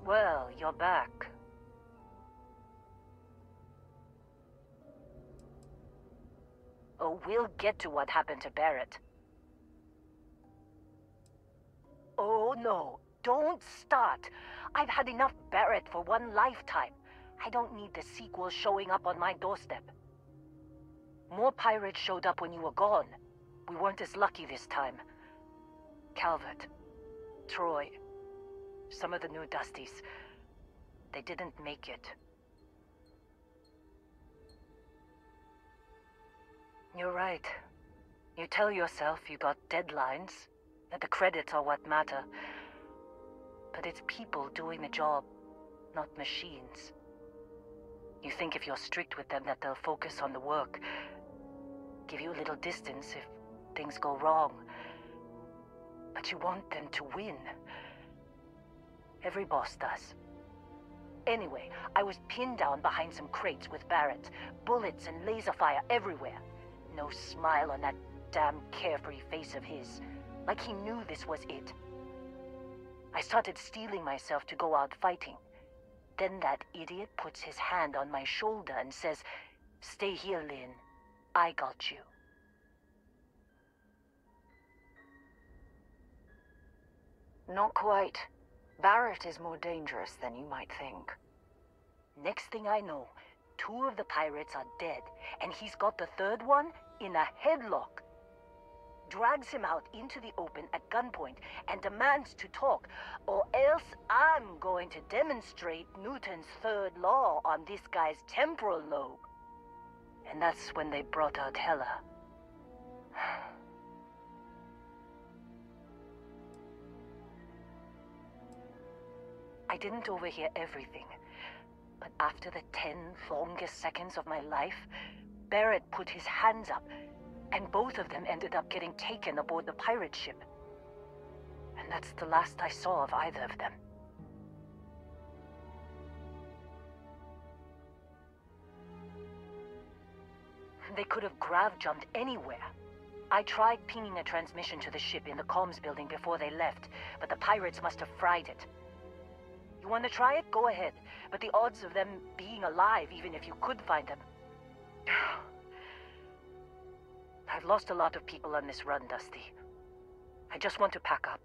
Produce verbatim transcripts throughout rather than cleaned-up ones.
Well, you're back. Oh, we'll get to what happened to Barrett. Oh, no. Don't start. I've had enough Barrett for one lifetime. I don't need the sequel showing up on my doorstep. More pirates showed up when you were gone. We weren't as lucky this time. Calvert, Troy, some of the new Dusties. They didn't make it. You're right. You tell yourself you got deadlines, that the credits are what matter. But it's people doing the job, not machines. You think if you're strict with them that they'll focus on the work, give you a little distance if things go wrong. But you want them to win. Every boss does. Anyway, I was pinned down behind some crates with Barrett. Bullets and laser fire everywhere. No smile on that damn carefree face of his. Like he knew this was it. I started steeling myself to go out fighting. Then that idiot puts his hand on my shoulder and says, "Stay here, Lynn. I got you." Not quite. Barrett is more dangerous than you might think. Next thing I know, two of the pirates are dead, and he's got the third one in a headlock. Drags him out into the open at gunpoint and demands to talk, or else I'm going to demonstrate Newton's third law on this guy's temporal lobe. And that's when they brought out Hela. I didn't overhear everything, but after the ten longest seconds of my life, Barrett put his hands up, and both of them ended up getting taken aboard the pirate ship. And that's the last I saw of either of them. They could have grav-jumped anywhere. I tried pinging a transmission to the ship in the comms building before they left, but the pirates must have fried it. You want to try it? Go ahead. But the odds of them being alive, even if you could find them... I've lost a lot of people on this run, Dusty. I just want to pack up.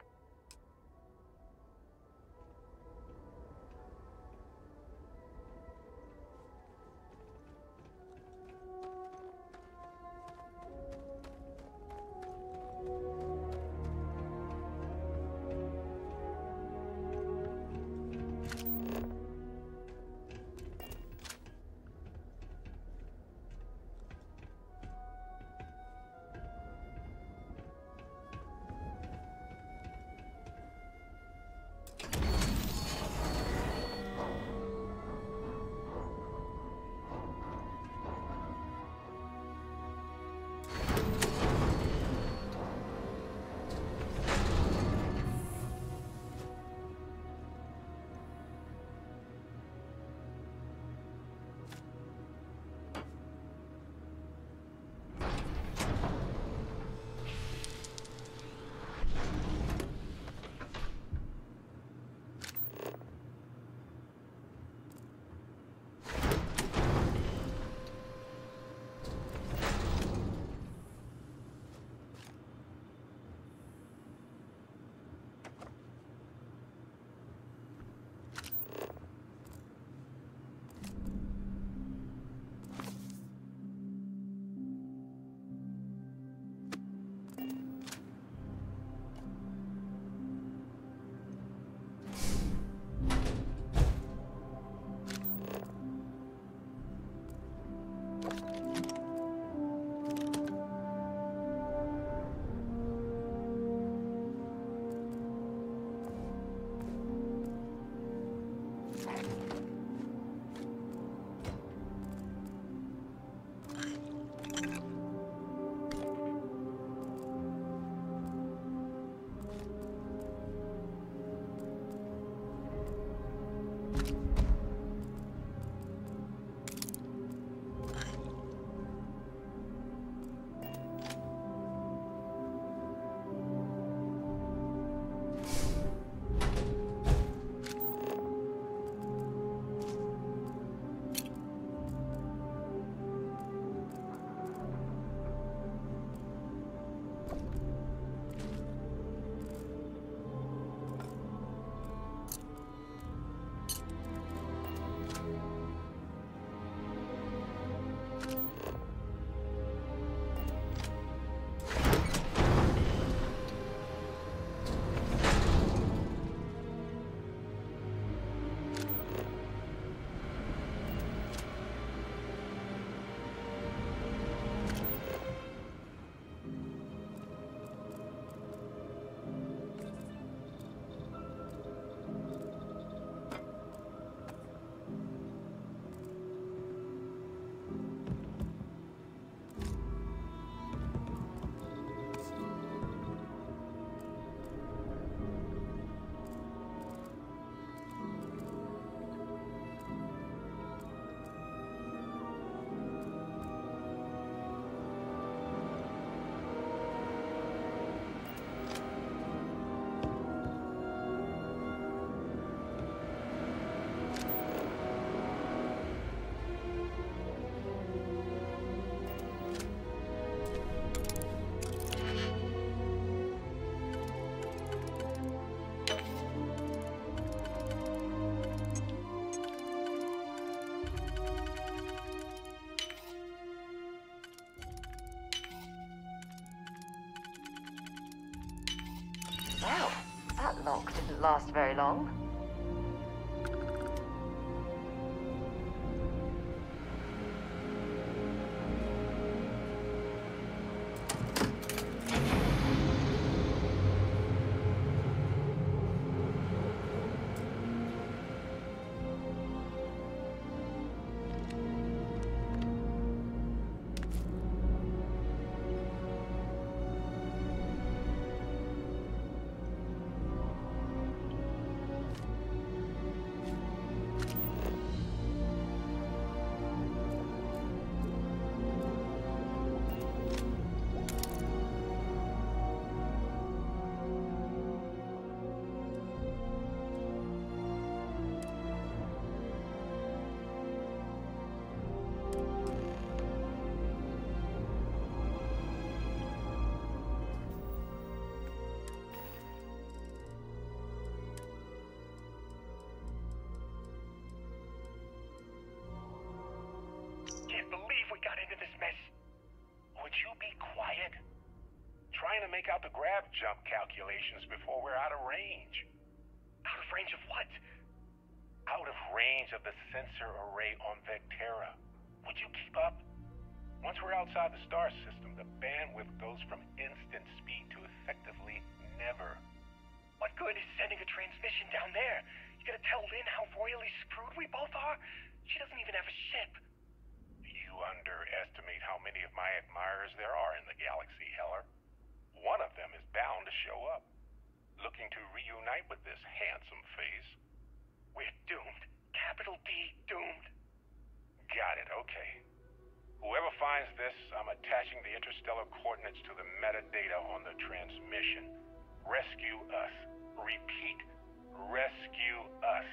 Well, that lock didn't last very long. Can't believe we got into this mess. Would you be quiet? Trying to make out the grav jump calculations before we're out of range. Out of range of what? Out of range of the sensor array on Vectera. Would you keep up? Once we're outside the star system, the bandwidth goes from instant speed to effectively never. What good is sending a transmission down there? You gonna tell Lynn how royally screwed we both are? She doesn't even have a ship. You underestimate how many of my admirers there are in the galaxy, Heller. One of them is bound to show up, looking to reunite with this handsome face. We're doomed. Capital D doomed. Got it, okay. Whoever finds this, I'm attaching the interstellar coordinates to the metadata on the transmission. Rescue us. Repeat. Rescue us.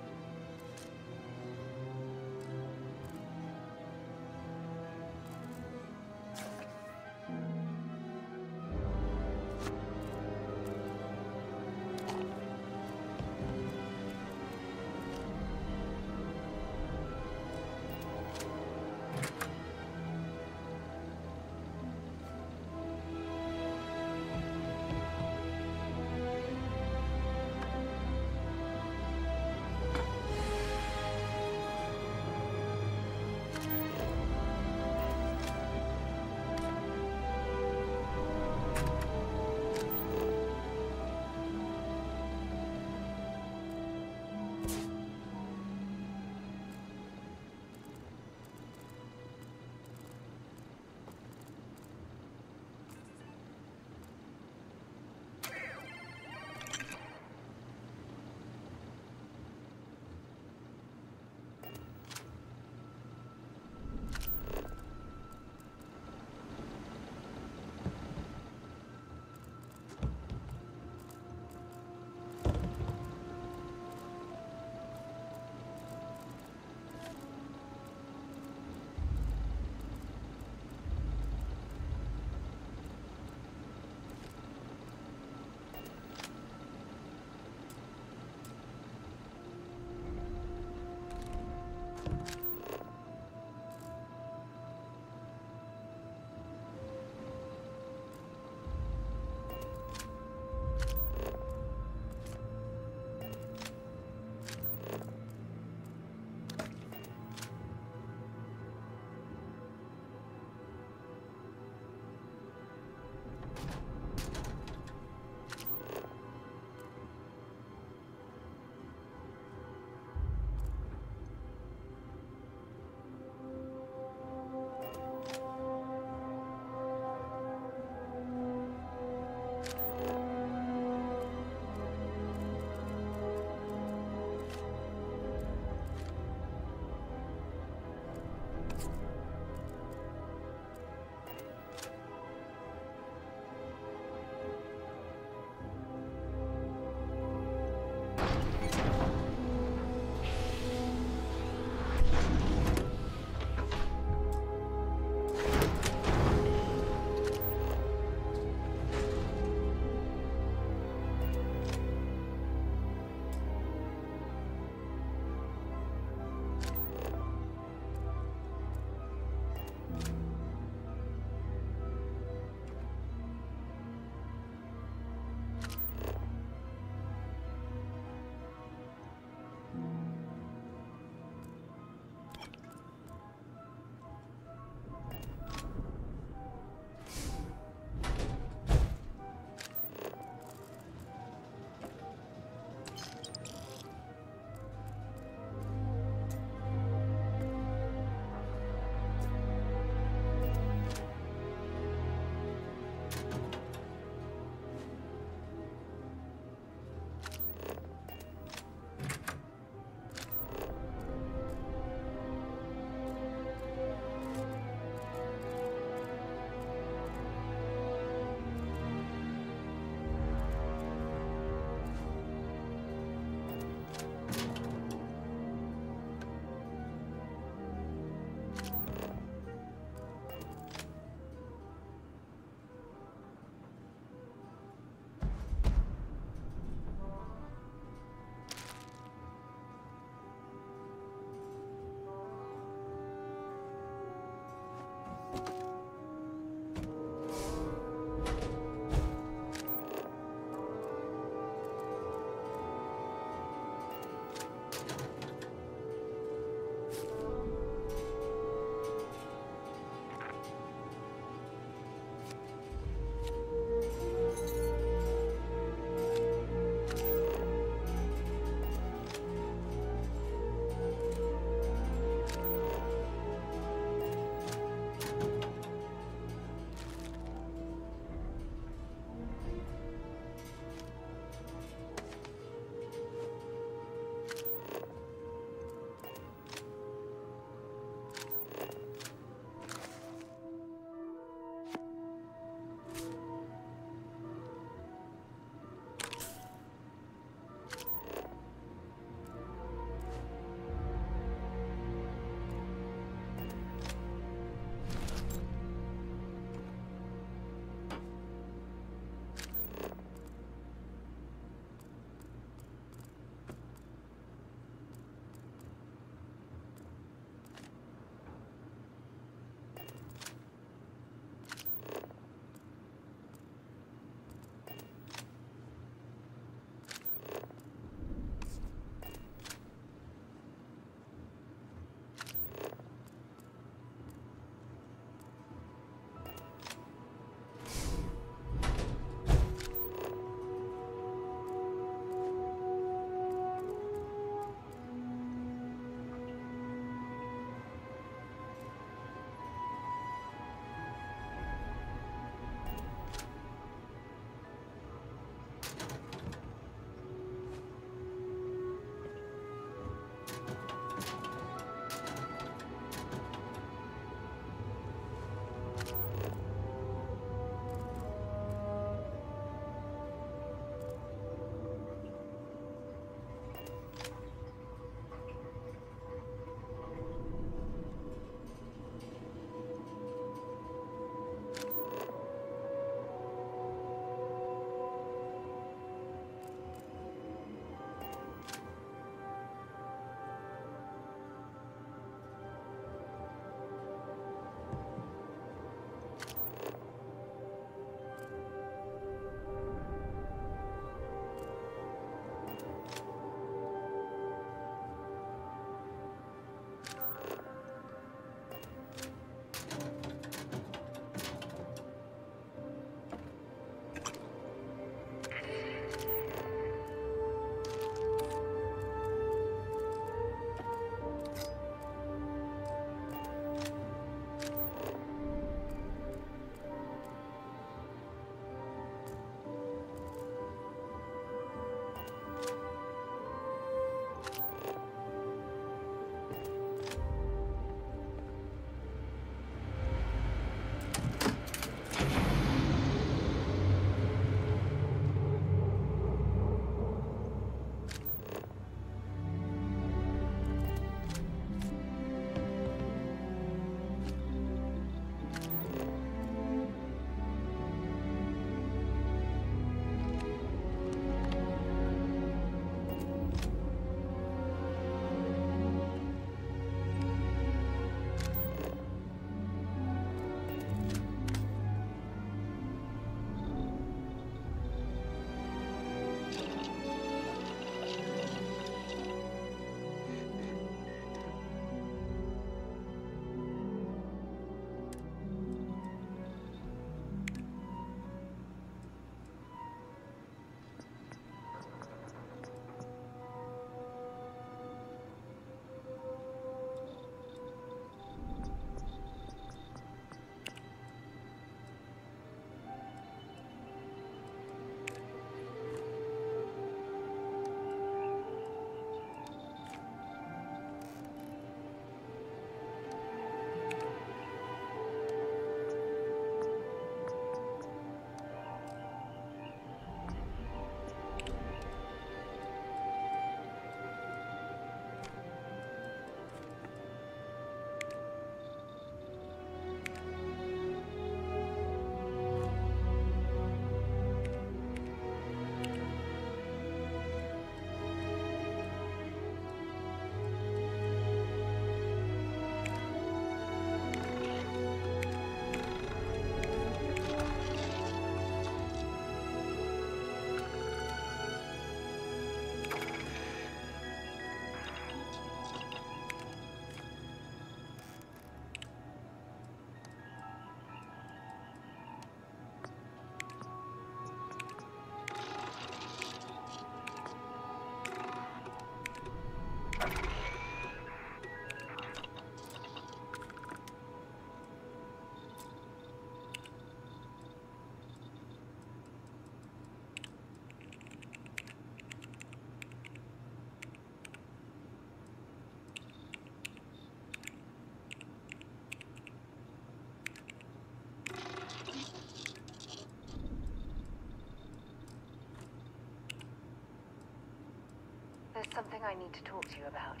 something I need to talk to you about.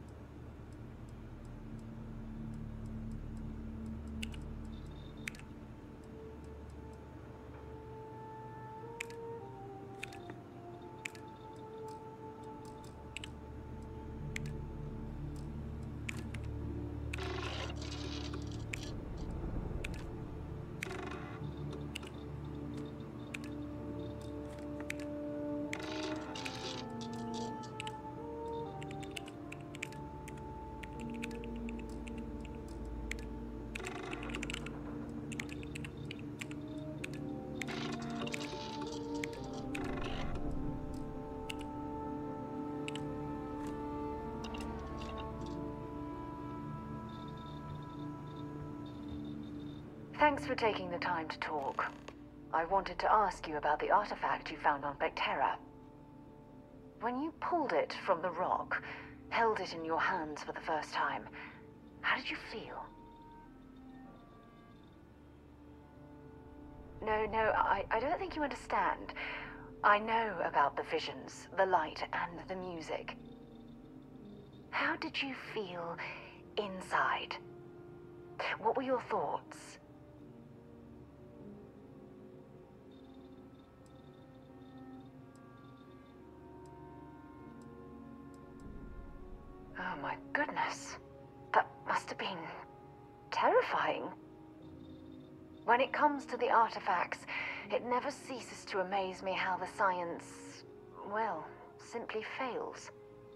Thanks for taking the time to talk. I wanted to ask you about the artifact you found on Vectera. When you pulled it from the rock, held it in your hands for the first time, how did you feel? No, no, I, I don't think you understand. I know about the visions, the light, and the music. How did you feel inside? What were your thoughts? Oh my goodness. That must have been terrifying. When it comes to the artifacts, it never ceases to amaze me how the science, well, simply fails.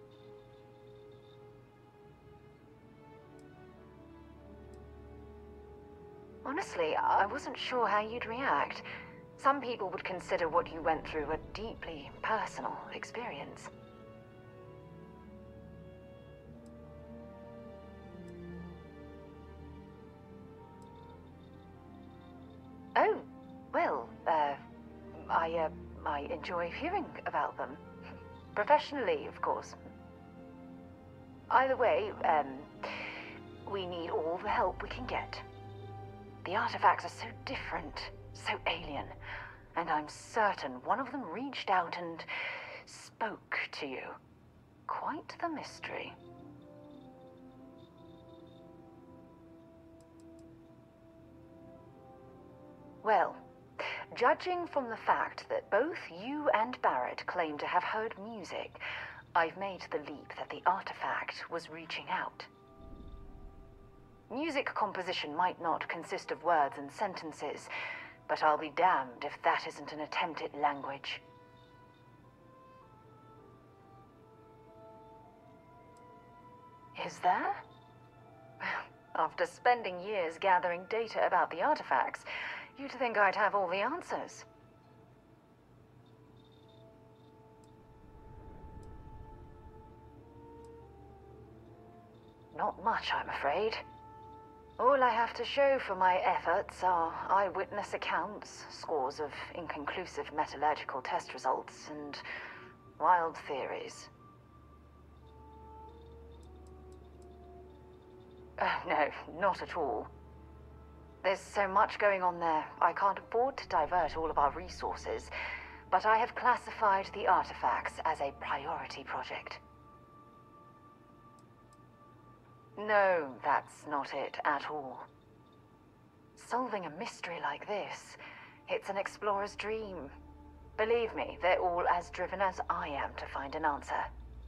Honestly, I wasn't sure how you'd react. Some people would consider what you went through a deeply personal experience. Oh, well, uh, I, uh, I enjoy hearing about them. Professionally, of course. Either way, um, we need all the help we can get. The artifacts are so different, so alien, and I'm certain one of them reached out and spoke to you. Quite the mystery. Well, judging from the fact that both you and Barrett claim to have heard music, I've made the leap that the artifact was reaching out. Music composition might not consist of words and sentences, but I'll be damned if that isn't an attempt at language. Is there? After spending years gathering data about the artifacts, you'd think I'd have all the answers. Not much, I'm afraid. All I have to show for my efforts are eyewitness accounts, scores of inconclusive metallurgical test results, and wild theories. Uh, no, not at all. There's so much going on there, I can't afford to divert all of our resources, but I have classified the artifacts as a priority project. No, that's not it at all. Solving a mystery like this, it's an explorer's dream. Believe me, they're all as driven as I am to find an answer.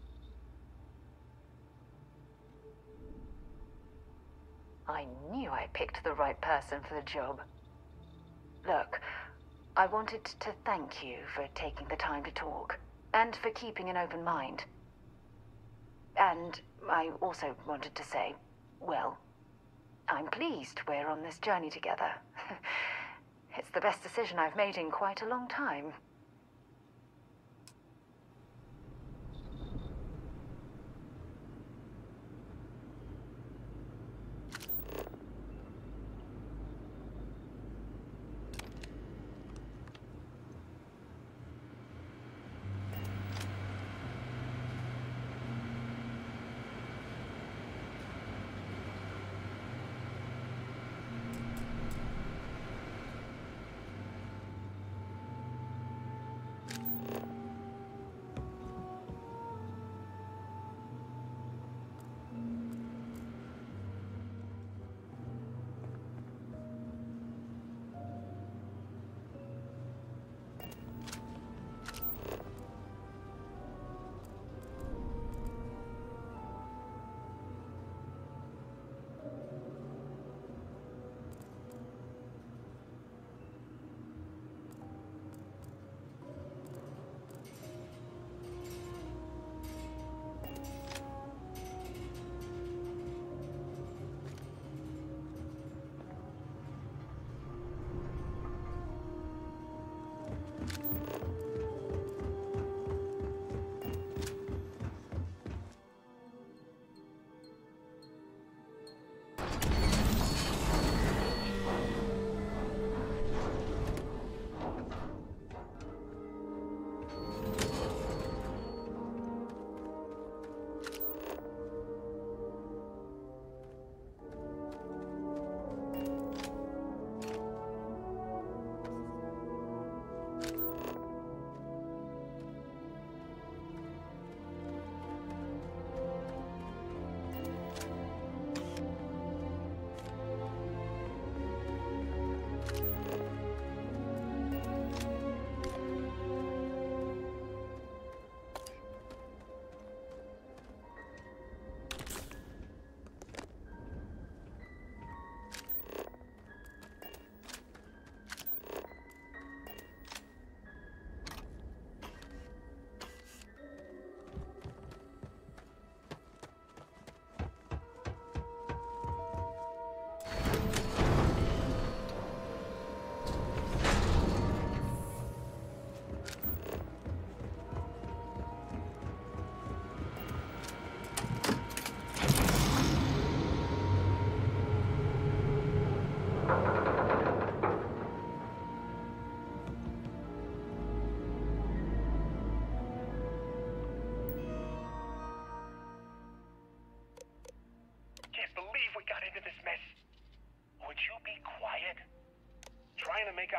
I knew I picked the right person for the job. Look, I wanted to thank you for taking the time to talk, and for keeping an open mind. And I also wanted to say, well, I'm pleased we're on this journey together. It's the best decision I've made in quite a long time.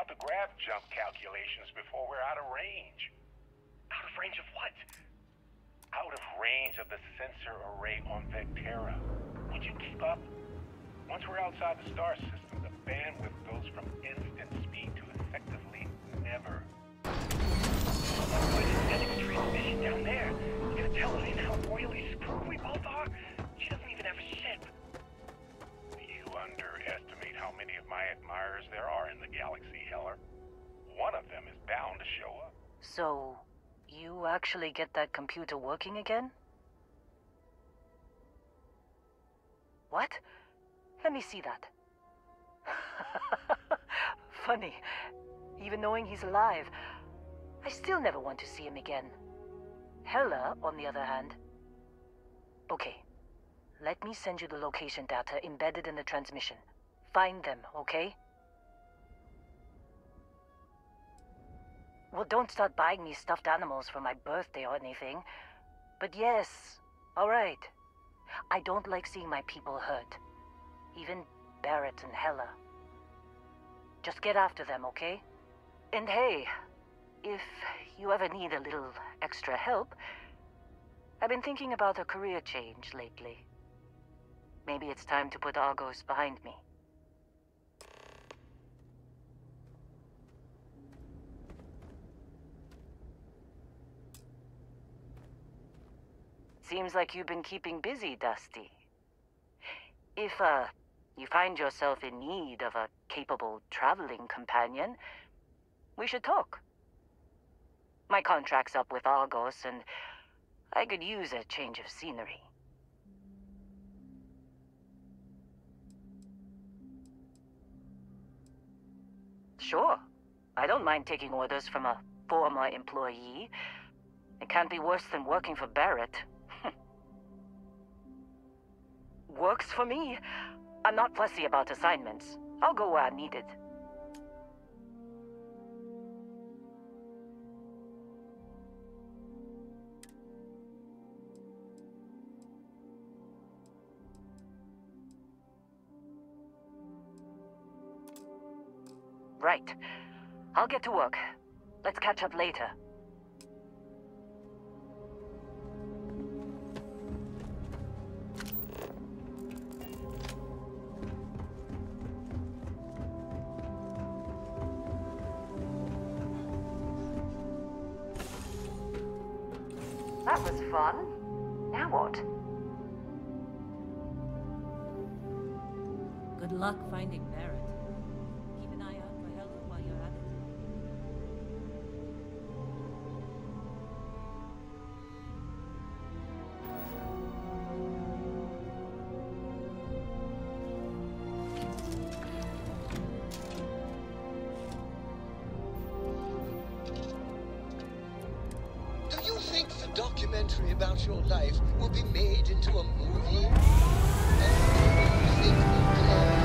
out the grav jump calculations before we're out of range. Out of range of what? Out of range of the sensor array on Vectera. Would you keep up? Once we're outside the star system, the bandwidth goes from instant speed to effectively never. But Aesthetic's transmission down there. You gonna tell Lynn how royally screwed we both are? She doesn't even have a ship. You underestimate how many of my admirers there are in the galaxy, Heller. One of them is bound to show up. So, you actually get that computer working again? What? Let me see that. Funny. Even knowing he's alive, I still never want to see him again. Hella, on the other hand... Okay. Let me send you the location data embedded in the transmission. Find them, okay? Well, don't start buying me stuffed animals for my birthday or anything. But yes, alright. I don't like seeing my people hurt. Even Barrett and Hella. Just get after them, okay? And hey, if you ever need a little extra help, I've been thinking about a career change lately. Maybe it's time to put Argos behind me. Seems like you've been keeping busy, Dusty. If, uh, you find yourself in need of a capable traveling companion, we should talk. My contract's up with Argos, and I could use a change of scenery. Sure. I don't mind taking orders from a former employee. It can't be worse than working for Barrett. Works for me. I'm not fussy about assignments. I'll go where I'm needed. Right. I'll get to work. Let's catch up later. That was fun. Now what? Good luck finding Barrett. Keep an eye out for Hella while you're at it. Do you think the documentary about your life will be made into a movie? And do you think Claire...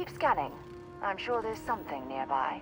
keep scanning. I'm sure there's something nearby.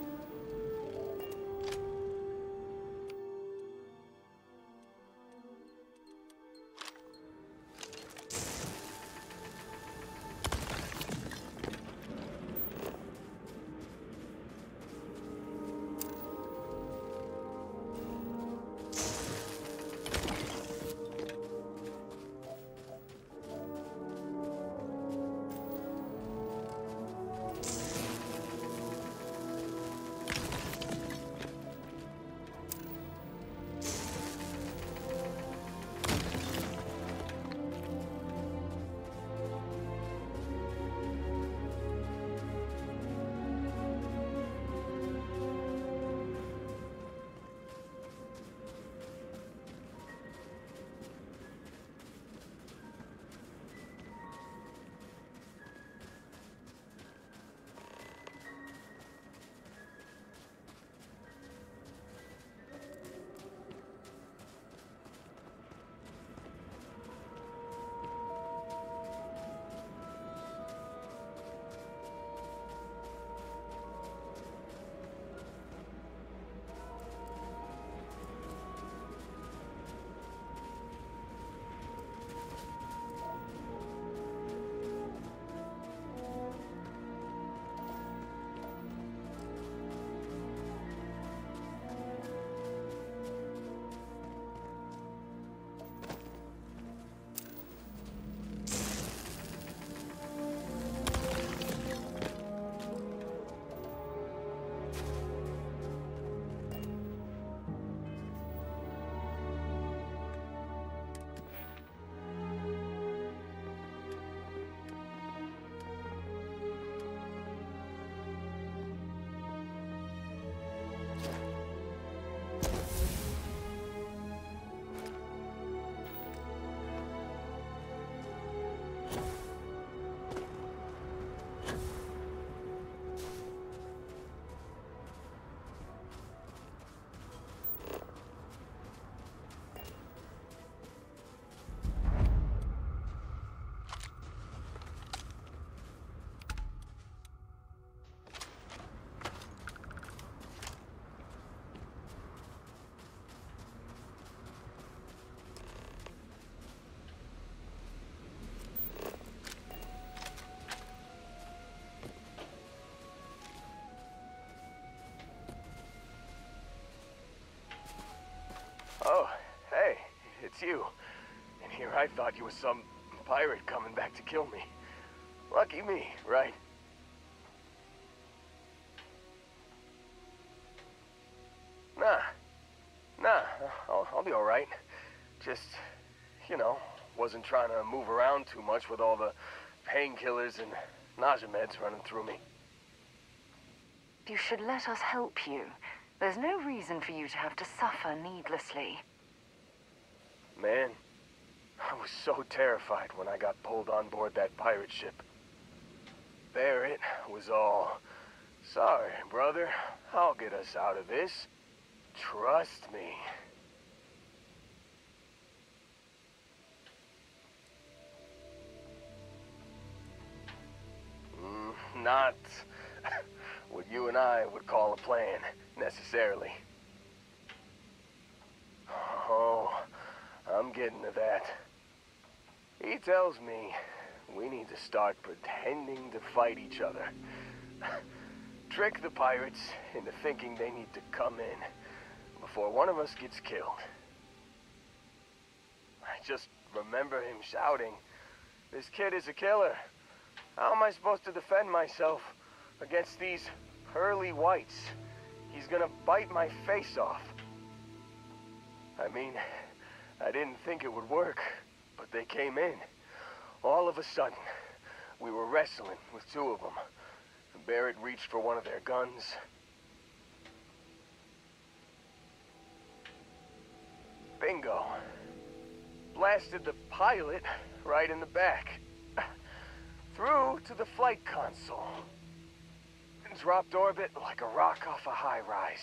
Oh, hey, it's you. And here I thought you was some pirate coming back to kill me. Lucky me, right? Nah. Nah, I'll, I'll be alright. Just, you know, wasn't trying to move around too much with all the painkillers and nausea meds running through me. You should let us help you. There's no reason for you to have to suffer needlessly. Man, I was so terrified when I got pulled on board that pirate ship. Barrett was all, "Sorry, brother, I'll get us out of this. Trust me." Mm, not what you and I would call a plan, necessarily. Oh, I'm getting to that. He tells me we need to start pretending to fight each other. Trick the pirates into thinking they need to come in before one of us gets killed. I just remember him shouting, "This kid is a killer. How am I supposed to defend myself against these pearly whites? He's gonna bite my face off." I mean, I didn't think it would work, but they came in. All of a sudden, we were wrestling with two of them. Barrett reached for one of their guns. Bingo. Blasted the pilot right in the back. Through to the flight console. And dropped orbit like a rock off a high rise.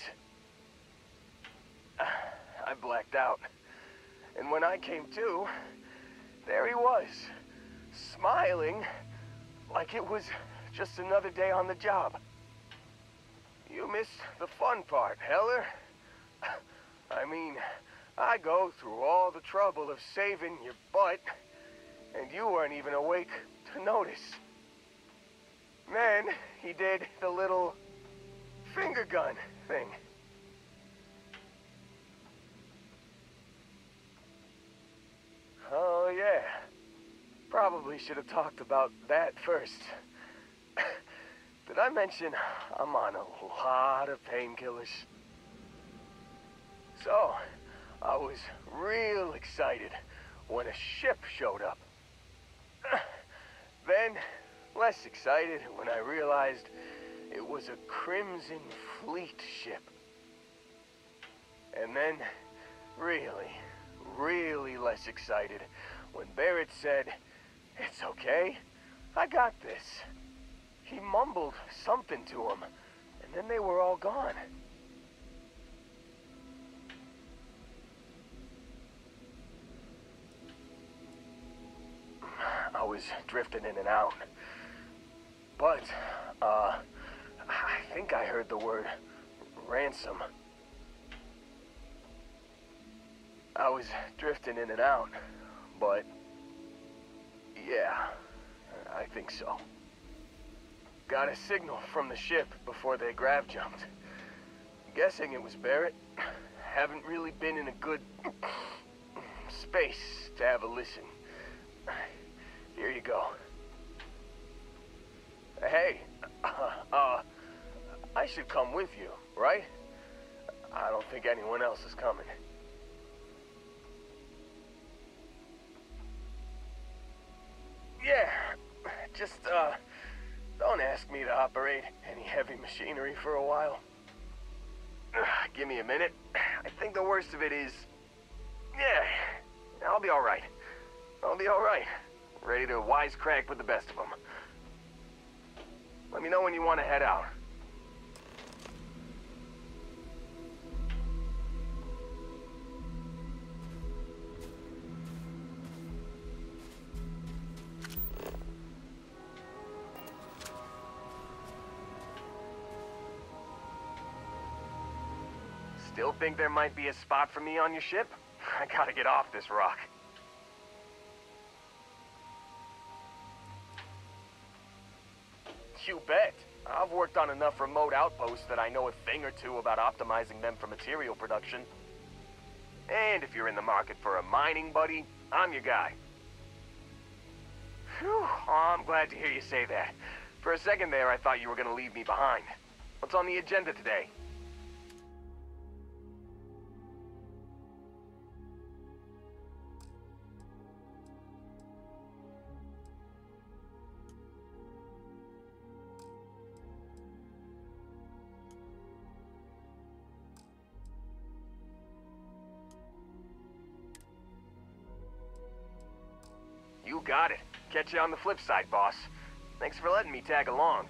I blacked out. And when I came to, there he was, smiling like it was just another day on the job. You missed the fun part, Heller. I mean, I go through all the trouble of saving your butt, and you weren't even awake to notice. Then he did the little finger gun thing. Oh, yeah. Probably should have talked about that first. Did I mention I'm on a lot of painkillers? So, I was real excited when a ship showed up. Then, less excited when I realized it was a Crimson Fleet ship. And then, really, really less excited when Barrett said, "It's okay, I got this." He mumbled something to him, and then they were all gone. I was drifting in and out. But, uh, I think I heard the word ransom. I was drifting in and out, but yeah, I think so. Got a signal from the ship before they grav jumped. Guessing it was Barrett. Haven't really been in a good space to have a listen. Here you go. Hey, uh, uh, I should come with you, right? I don't think anyone else is coming. Yeah, just, uh, don't ask me to operate any heavy machinery for a while. Give me a minute. I think the worst of it is... Yeah, I'll be alright. I'll be alright. Ready to wisecrack with the best of them. Let me know when you want to head out. Still think there might be a spot for me on your ship? I gotta get off this rock. You bet. I've worked on enough remote outposts that I know a thing or two about optimizing them for material production. And if you're in the market for a mining buddy, I'm your guy. Whew, oh, I'm glad to hear you say that. For a second there, I thought you were gonna leave me behind. What's on the agenda today? You got it. Catch you on the flip side, boss. Thanks for letting me tag along.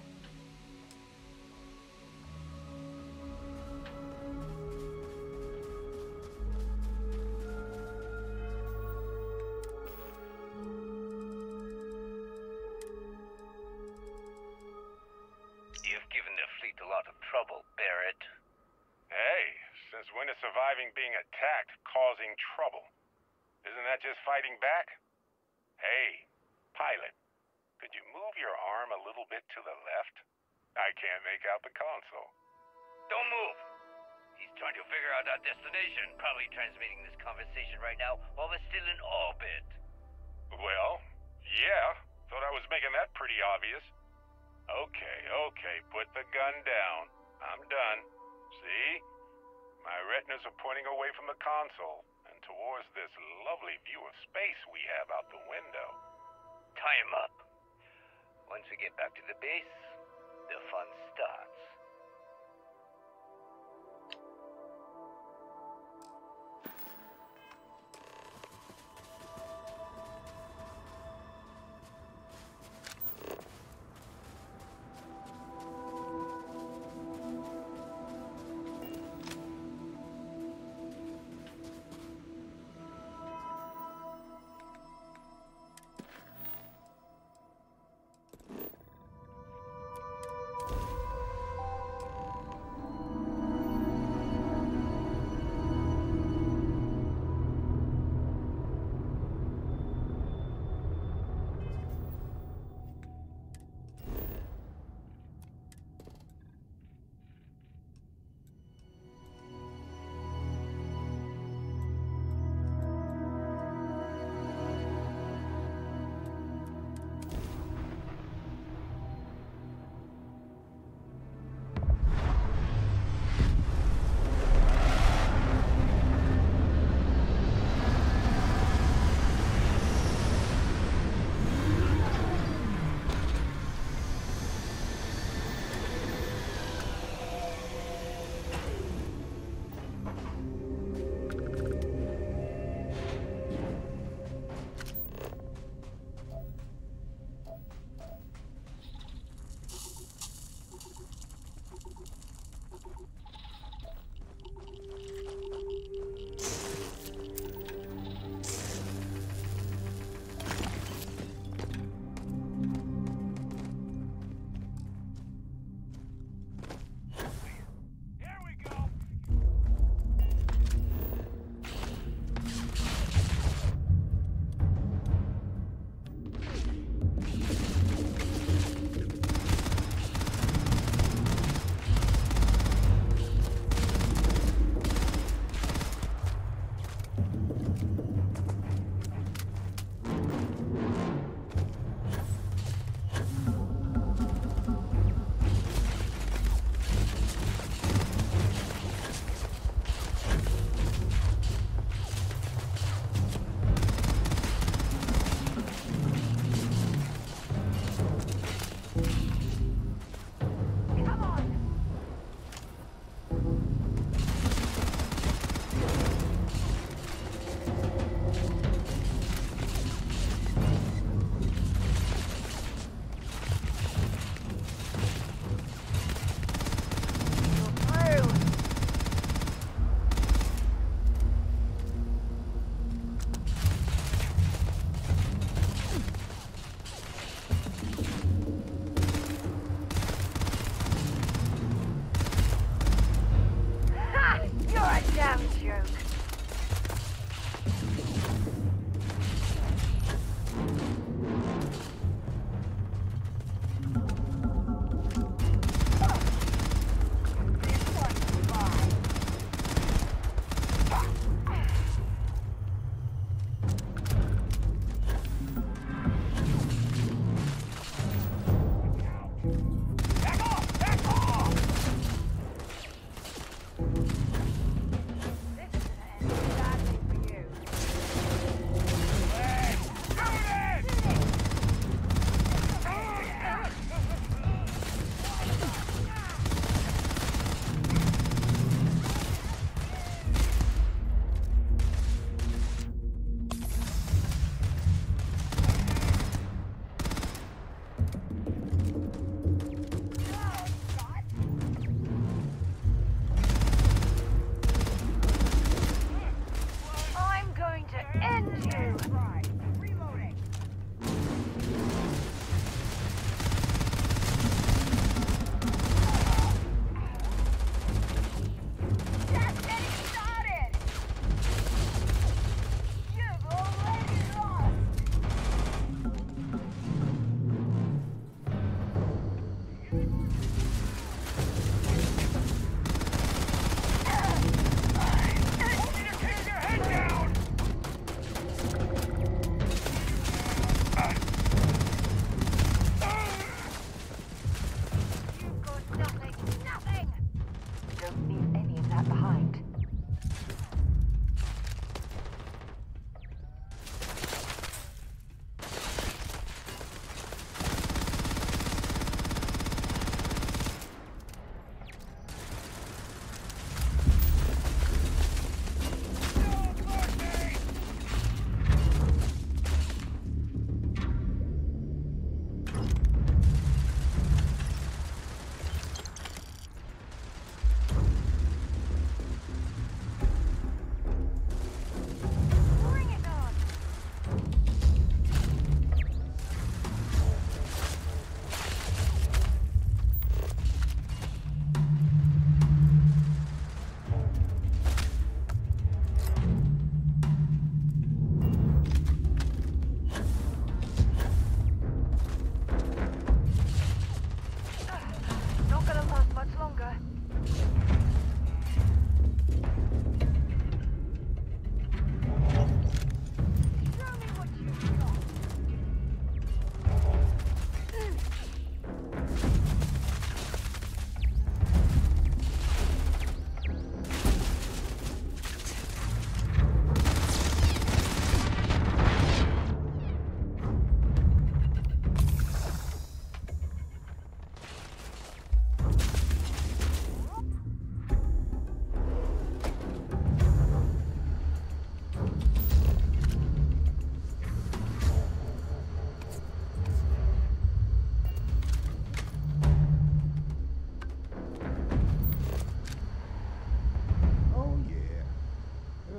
You've given the fleet a lot of trouble, Barrett. Hey, since when is surviving being attacked causing trouble? Isn't that just fighting back? Hey, pilot, could you move your arm a little bit to the left? I can't make out the console. Don't move! He's trying to figure out our destination. Probably transmitting this conversation right now while we're still in orbit. Well, yeah. Thought I was making that pretty obvious. Okay, okay, put the gun down. I'm done. See? My retinas are pointing away from the console and towards this lovely view of space we have out the window. Tie him up. Once we get back to the base, the fun starts.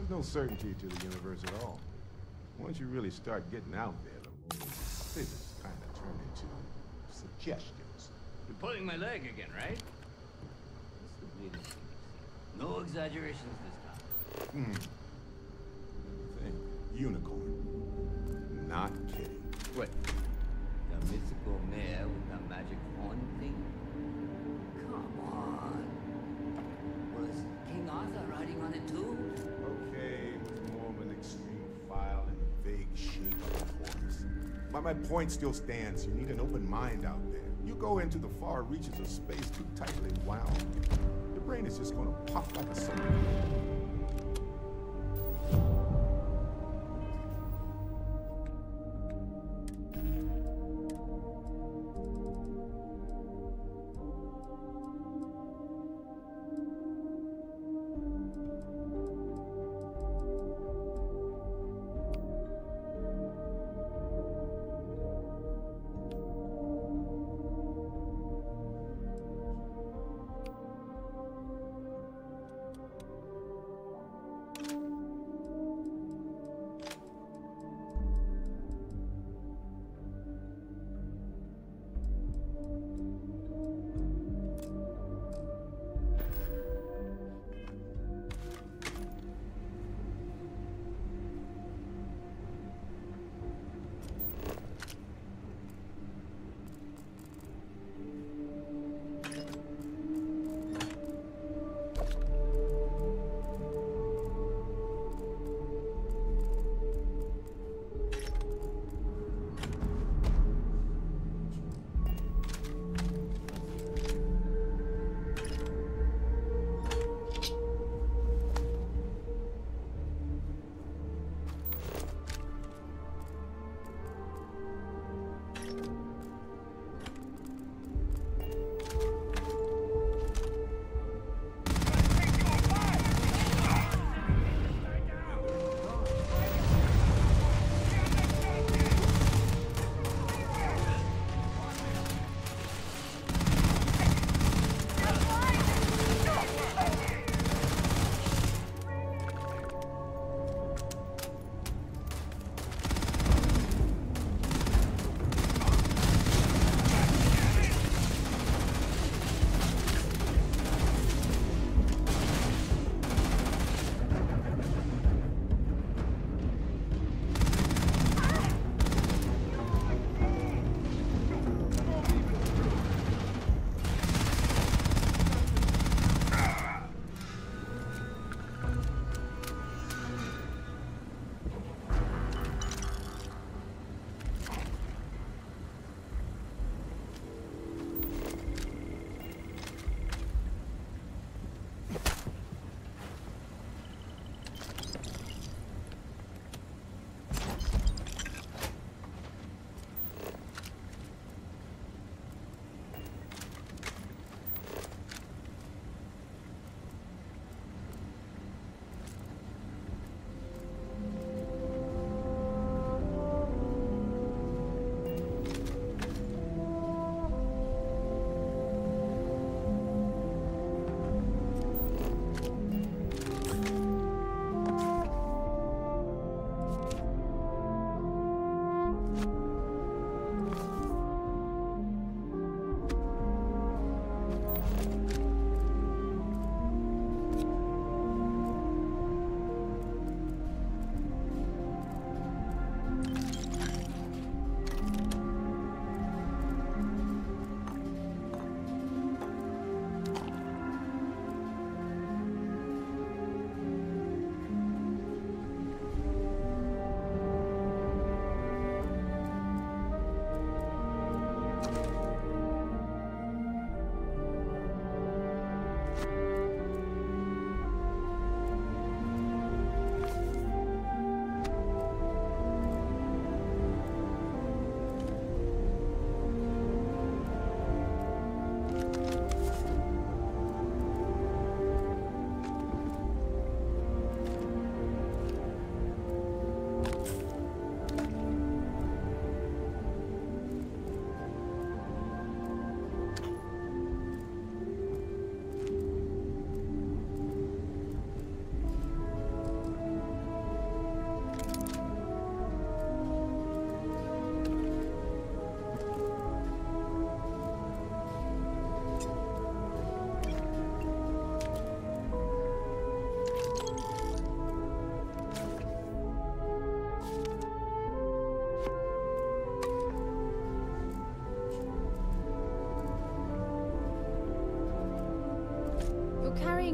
There's no certainty to the universe at all. Once you really start getting out there, the whole physics kind of turn into suggestions. You're pulling my leg again, right? What's the weirdest thing you've seen? No exaggerations this time. Hmm. Thing. Unicorn. Not kidding. What? The mythical mare with the magic horn thing? Come on. Was King Arthur riding on it too? Okay, it was more of an extreme file in the vague shape of a horse. But my point still stands. You need an open mind out there. You go into the far reaches of space too tightly wound, your brain is just gonna pop like a summer.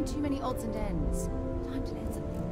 trying too many odds and ends. Time to let something go.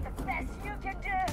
the best you can do!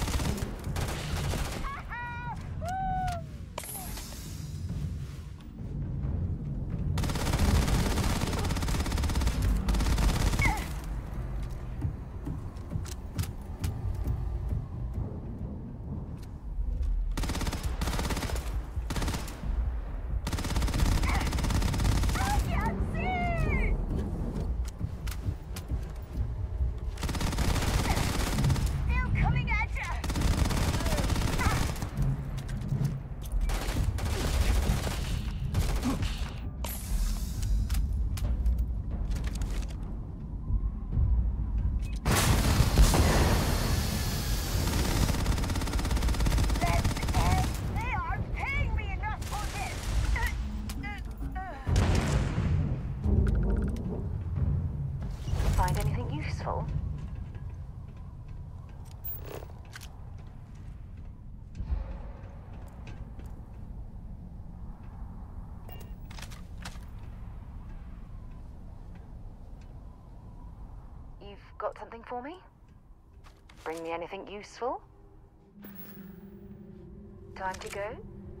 Find anything useful? You've got something for me? Bring me anything useful? Time to go?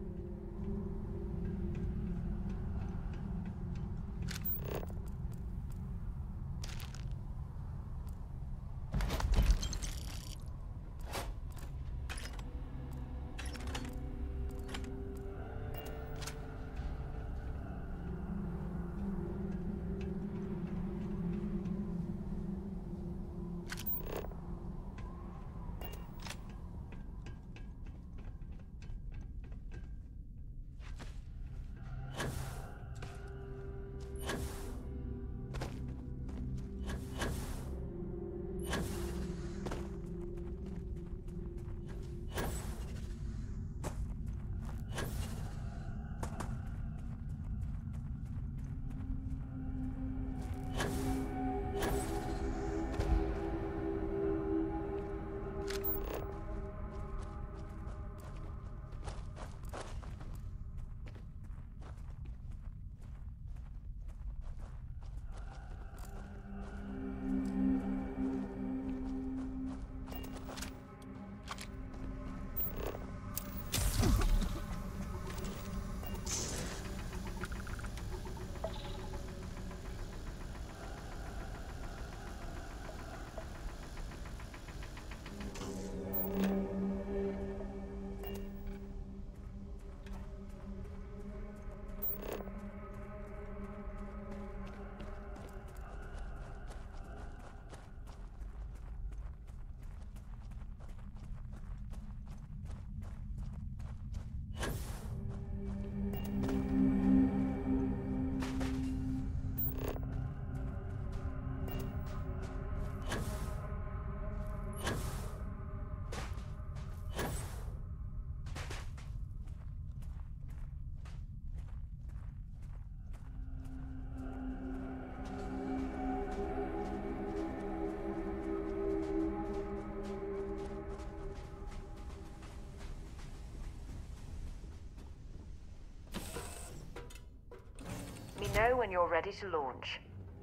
Know when you're ready to launch.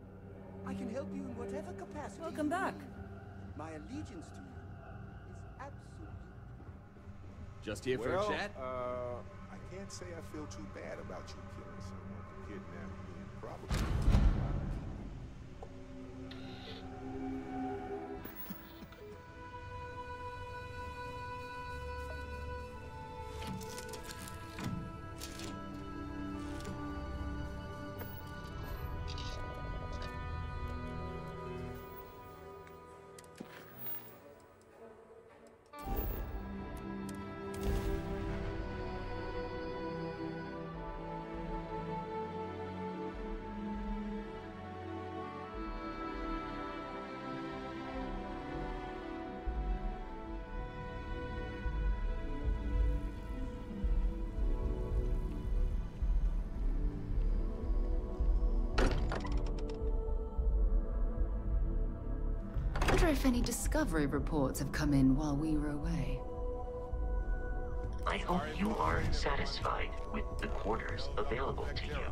I can help you in whatever capacity. Welcome back. My allegiance to you is absolute. Just here for well, a chat? Uh, I can't say I feel too bad about you killing someone, kidnapping me, and probably. I wonder if any discovery reports have come in while we were away. I hope you are satisfied with the quarters available to you.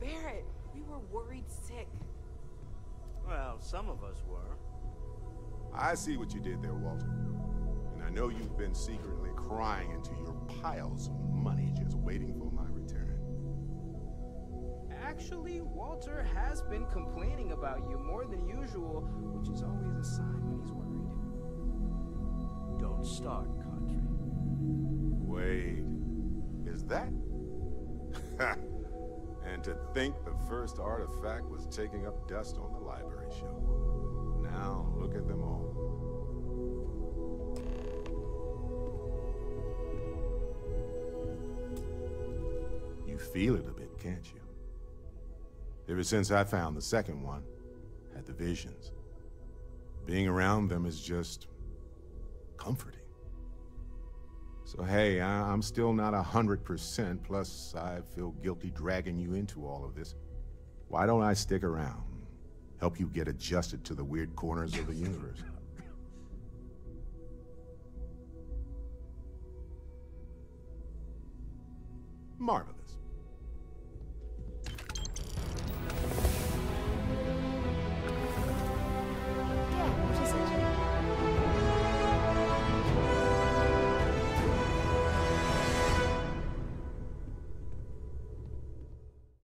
Barrett, we were worried sick. Well, some of us were. I see what you did there, Walter. And I know you've been secretly crying into your piles of money just waiting for my return. Actually, Walter has been complaining about you more than usual, which is always a sign when he's worried. Don't start, Country. Wait, is that? And to think the first artifact was taking up dust on the library shelf. Now, look at them all. You feel it a bit, can't you? Ever since I found the second one, had the visions. Being around them is just comforting. So hey, I I'm still not a hundred percent, plus I feel guilty dragging you into all of this. Why don't I stick around? Help you get adjusted to the weird corners of the universe. Marvelous.